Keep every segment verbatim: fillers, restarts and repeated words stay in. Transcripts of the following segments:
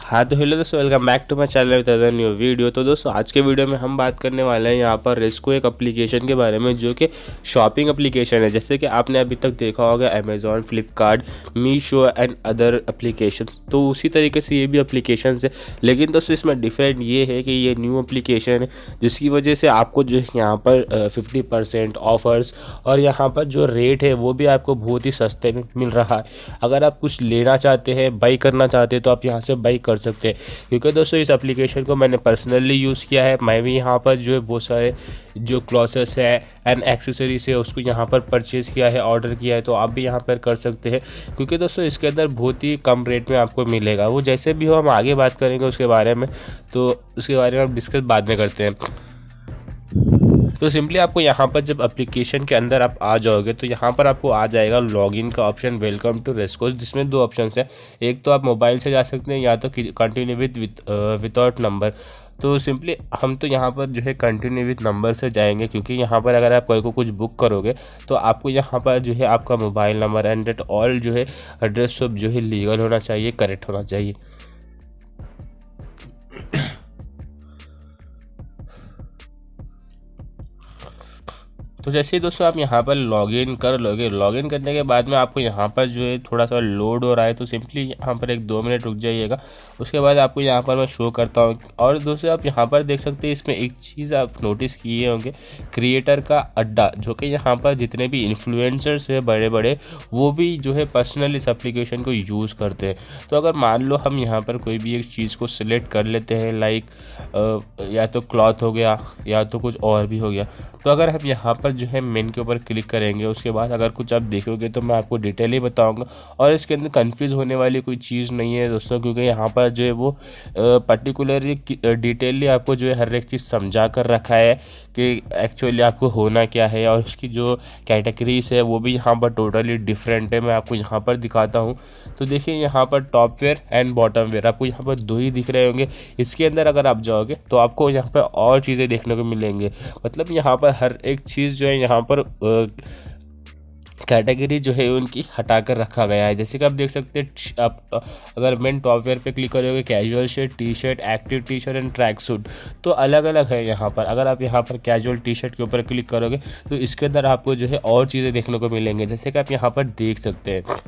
हाँ तो हेलो दोस्तों, welcome back to my channel with other new video. तो दोस्तों आज के वीडियो में हम बात करने वाले हैं यहाँ पर रेस्को एक एप्लीकेशन के बारे में जो कि शॉपिंग एप्लीकेशन है। जैसे कि आपने अभी तक देखा होगा Amazon, Flipkart, Meesho and other applications, तो उसी तरीके से ये भी एप्लीकेशन है। लेकिन दोस्तों इसमें डिफरेंट ये है कि ये न्यू एप्लीकेशन है जिसकी वजह से आपको जो है यहाँ पर फिफ्टी परसेंट ऑफर्स और यहाँ पर जो रेट है वो भी आपको बहुत ही सस्ते में मिल रहा है। अगर आप कुछ लेना चाहते हैं, बाई करना चाहते हैं तो आप यहाँ से बाई कर सकते हैं। क्योंकि दोस्तों इस एप्लीकेशन को मैंने पर्सनली यूज़ किया है। मैं भी यहाँ पर जो है बहुत सारे जो क्लॉथ्स है एंड एक्सेसरीज है उसको यहाँ पर परचेज़ किया है, ऑर्डर किया है, तो आप भी यहाँ पर कर सकते हैं। क्योंकि दोस्तों इसके अंदर बहुत ही कम रेट में आपको मिलेगा। वो जैसे भी हो हम आगे बात करेंगे उसके बारे में, तो उसके बारे में हम डिस्कस बाद में करते हैं। तो सिंपली आपको यहाँ पर जब एप्लीकेशन के अंदर आप आ जाओगे तो यहाँ पर आपको आ जाएगा लॉगिन का ऑप्शन, वेलकम टू रेस्को, जिसमें दो ऑप्शन है। एक तो आप मोबाइल से जा सकते हैं या तो कंटिन्यू विद विदाउट नंबर। तो सिंपली हम तो यहाँ पर जो है कंटिन्यू विद नंबर से जाएंगे, क्योंकि यहाँ पर अगर आप कोई को कुछ बुक करोगे तो आपको यहाँ पर जो है आपका mobile number and detail जो है एड्रेस सब जो है लीगल होना चाहिए, करेक्ट होना चाहिए। तो जैसे ही दोस्तों आप यहाँ पर लॉगिन कर लोगे, लॉगिन करने के बाद में आपको यहाँ पर जो है थोड़ा सा लोड हो रहा है, तो सिंपली यहाँ पर एक दो मिनट रुक जाइएगा। उसके बाद आपको यहाँ पर मैं शो करता हूँ। और दोस्तों आप यहाँ पर देख सकते हैं, इसमें एक चीज़ आप नोटिस किए होंगे, क्रिएटर का अड्डा, जो कि यहाँ पर जितने भी इन्फ्लुएंसर्स है बड़े बड़े वो भी जो है पर्सनल इस एप्लीकेशन को यूज़ करते हैं। तो अगर मान लो हम यहाँ पर कोई भी एक चीज़ को सिलेक्ट कर लेते हैं, लाइक या तो क्लॉथ हो गया या तो कुछ और भी हो गया, तो अगर हम यहाँ पर जो है मेन के ऊपर क्लिक करेंगे, उसके बाद अगर कुछ आप देखोगे तो मैं आपको डिटेल ही बताऊंगा। और इसके अंदर कंफ्यूज होने वाली कोई चीज़ नहीं है दोस्तों, क्योंकि यहाँ पर जो है वो पर्टिकुलरली डिटेलली आपको जो है हर एक चीज़ समझा कर रखा है कि एक्चुअली आपको होना क्या है। और उसकी जो कैटेगरीज है वो भी यहाँ पर टोटली डिफरेंट है। मैं आपको यहाँ पर दिखाता हूँ। तो देखिए यहाँ पर top wear and bottom wear आपको यहाँ पर दो ही दिख रहे होंगे। इसके अंदर अगर आप जाओगे तो आपको यहाँ पर और चीज़ें देखने को मिलेंगे। मतलब यहाँ पर हर एक चीज़ जो है यहाँ पर कैटेगरी जो है उनकी हटा कर रखा गया है। जैसे कि आप देख सकते हैं, आप अगर मेन टॉप वेयर पे क्लिक करोगे, casual shirt, T shirt, active T shirt and track suit, तो अलग अलग है यहाँ पर। अगर आप यहाँ पर कैजुअल टी शर्ट के ऊपर क्लिक करोगे तो इसके अंदर आपको जो है और चीज़ें देखने को मिलेंगे, जैसे कि आप यहाँ पर देख सकते हैं।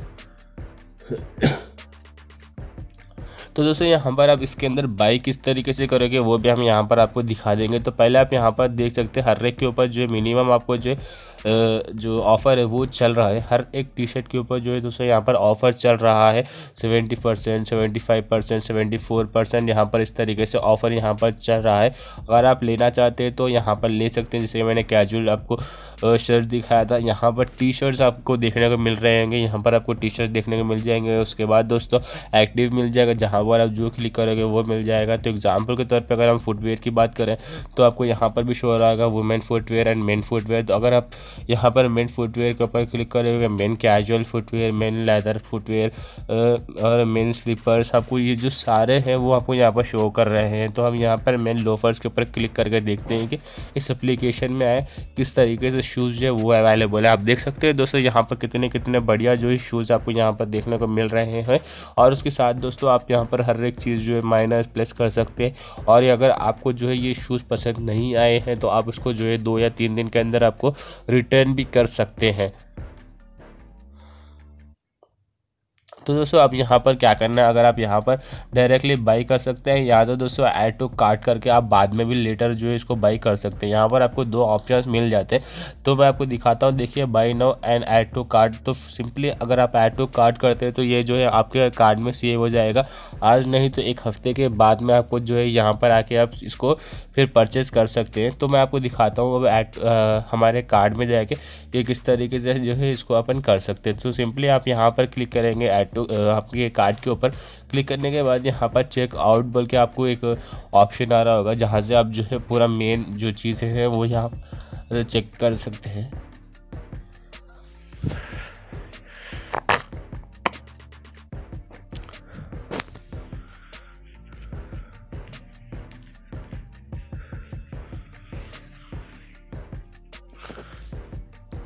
तो दोस्तों यहाँ पर आप इसके अंदर बाई किस तरीके से करोगे वो भी हम यहाँ पर आपको दिखा देंगे। तो पहले आप यहाँ पर देख सकते हैं हर एक के ऊपर जो है मिनिमम आपको जो जो ऑफ़र है वो चल रहा है। हर एक टी शर्ट के ऊपर जो है दोस्तों यहाँ पर ऑफ़र चल रहा है seventy percent, seventy five percent, seventy four percent यहाँ पर इस तरीके से ऑफ़र यहाँ पर चल रहा है। अगर आप लेना चाहते हैं तो यहाँ पर ले सकते हैं। जैसे मैंने कैजुअल आपको शर्ट दिखाया था, यहाँ पर टी शर्ट्स आपको देखने को मिल रहे होंगे। यहाँ पर आपको टी शर्ट देखने को मिल जाएंगे। उसके बाद दोस्तों एक्टिव मिल जाएगा, जहाँ पर आप जो क्लिक करोगे वो मिल जाएगा। तो एग्जाम्पल के तौर पे अगर हम फुटवेयर की बात करें तो आपको यहाँ पर भी शो हो रहा होगा women footwear and men footwear. तो अगर आप यहाँ पर मेन फुटवेयर के ऊपर क्लिक करोगे, men casual footwear, men leather footwear और मेन स्लीपर्स, आपको ये जो सारे हैं वो आपको यहाँ पर शो कर रहे हैं। तो हम यहाँ पर मेन लोफर्स के ऊपर क्लिक करके देखते हैं कि इस एप्लीकेशन में आए किस तरीके से शूज़ जो है वो अवेलेबल है। आप देख सकते हैं दोस्तों यहाँ पर कितने कितने बढ़िया जो है शूज़ आपको यहाँ पर देखने को मिल रहे हैं। और उसके साथ दोस्तों आप यहाँ पर हर एक चीज़ जो है माइनस प्लस कर सकते हैं। और अगर आपको जो है ये शूज़ पसंद नहीं आए हैं तो आप इसको जो है दो या तीन दिन के अंदर आपको रिटर्न भी कर सकते हैं। तो दोस्तों आप यहाँ पर क्या करना है, अगर आप यहाँ पर डायरेक्टली बाई कर सकते हैं या तो दोस्तों ऐड टू कार्ट करके आप बाद में भी लेटर जो है इसको बाई कर सकते हैं। यहाँ पर आपको दो ऑप्शंस मिल जाते हैं, तो मैं आपको दिखाता हूँ। देखिए buy now and add to cart. तो सिंपली अगर आप ऐड टू कार्ट करते हैं तो ये जो है आपके कार्ड में सेव हो जाएगा। आज नहीं तो एक हफ्ते के बाद में आपको जो है यहाँ पर आके आप इसको फिर परचेज़ कर सकते हैं। तो मैं आपको दिखाता हूँ अब ऐड हमारे कार्ड में जाके ये किस तरीके से जो है इसको अपन कर सकते हैं। तो सिंपली आप यहाँ पर क्लिक करेंगे ऐड आपके कार्ड के ऊपर क्लिक करने के बाद यहाँ पर चेक आउट बोल के आपको एक ऑप्शन आ रहा होगा, जहाँ से आप जो है पूरा मेन जो चीज़ें हैं वो यहाँ चेक कर सकते हैं।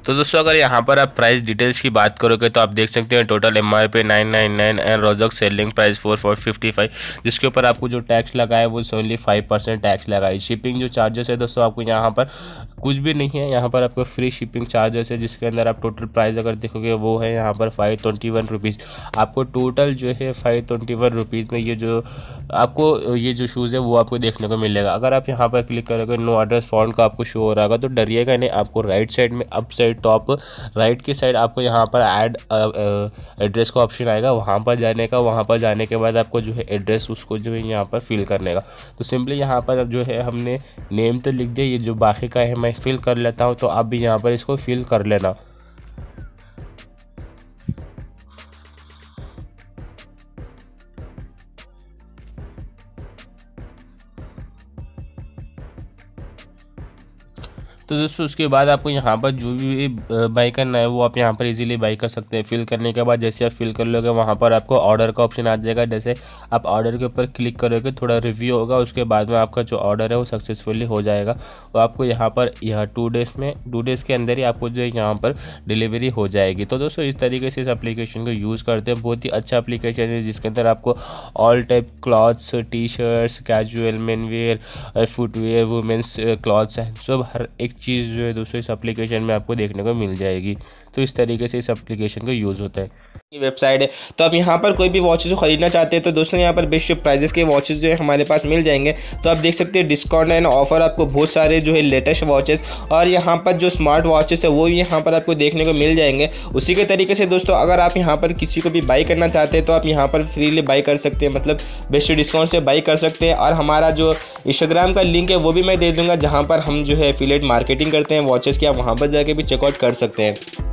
तो दोस्तों अगर यहाँ पर आप प्राइस डिटेल्स की बात करोगे तो आप देख सकते हैं total M R P nine nine nine and रोजक selling price four four fifty five, जिसके ऊपर आपको जो टैक्स लगा है वो ओनली फाइव परसेंट टैक्स लगा है। शिपिंग जो चार्जेस है दोस्तों आपको यहाँ पर कुछ भी नहीं है, यहाँ पर आपको फ्री शिपिंग चार्जेस है, जिसके अंदर आप टोटल प्राइस अगर देखोगे वो है यहाँ पर फाइव ट्वेंटी वन रुपीज़। आपको टोटल जो है फाइव ट्वेंटी वन रुपीज़ में ये जो आपको ये जो शूज़ है वो आपको देखने को मिलेगा। अगर आप यहाँ पर क्लिक करोगे नो एड्रेस फॉन्ट का आपको शो हो रहा होगा तो डरिएगा नहीं, आपको राइट साइड में अप साइड टॉप राइट की साइड आपको यहाँ पर ऐड एड्रेस का ऑप्शन आएगा, वहाँ पर जाने का। वहाँ पर जाने के बाद आपको जो है एड्रेस उसको जो है यहाँ पर फिल करने का। तो सिंपली यहाँ पर अब जो है हमने नेम तो लिख दिया, ये जो बाकी का है मैं फिल कर लेता हूँ, तो आप भी यहाँ पर इसको फिल कर लेना। तो दोस्तों उसके बाद आपको यहाँ पर जो भी बाई करना है वो आप यहाँ पर इजीली बाई कर सकते हैं। फिल करने के बाद जैसे आप फिल कर लोगे वहाँ पर आपको ऑर्डर का ऑप्शन आ जाएगा। जैसे आप ऑर्डर के ऊपर क्लिक करोगे थोड़ा रिव्यू होगा, उसके बाद में आपका जो ऑर्डर है वो सक्सेसफुली हो जाएगा। तो आपको यहाँ पर यह टू डेज़ में टू डेज़ के अंदर ही आपको जो है यहाँ पर डिलीवरी हो जाएगी। तो दोस्तों इस तरीके से इस एप्लीकेशन को यूज़ करते हैं। बहुत ही अच्छा एप्लीकेशन है जिसके अंदर आपको all type clothes, T shirts, casual, men wear, footwear, women's clothes हैं, सब हर एक चीज़ जो है दोस्तों इस एप्लीकेशन में आपको देखने को मिल जाएगी। तो इस तरीके से इस एप्लीकेशन का यूज़ होता है। वेबसाइट है, तो आप यहाँ पर कोई भी वॉचेस को खरीदना चाहते हैं तो दोस्तों यहाँ पर बेस्ट प्राइजेस के वॉचेस जो है हमारे पास मिल जाएंगे। तो आप देख सकते हैं डिस्काउंट एंड ऑफर आपको बहुत सारे जो है लेटेस्ट वॉचेस और यहाँ पर जो स्मार्ट वॉचेस है वो यहाँ पर आपको देखने को मिल जाएंगे। उसी के तरीके से दोस्तों अगर आप यहाँ पर किसी को भी बाई करना चाहते हैं तो आप यहाँ पर फ्रीली बाई कर सकते हैं, मतलब बेस्ट डिस्काउंट से बाई कर सकते हैं। और हमारा जो इंस्टाग्राम का लिंक है वो भी मैं दे दूँगा, जहाँ पर हम जो है एफिलिएट मार्केटिंग करते हैं वॉचेस की, आप वहाँ पर जाके भी चेकआउट कर सकते हैं।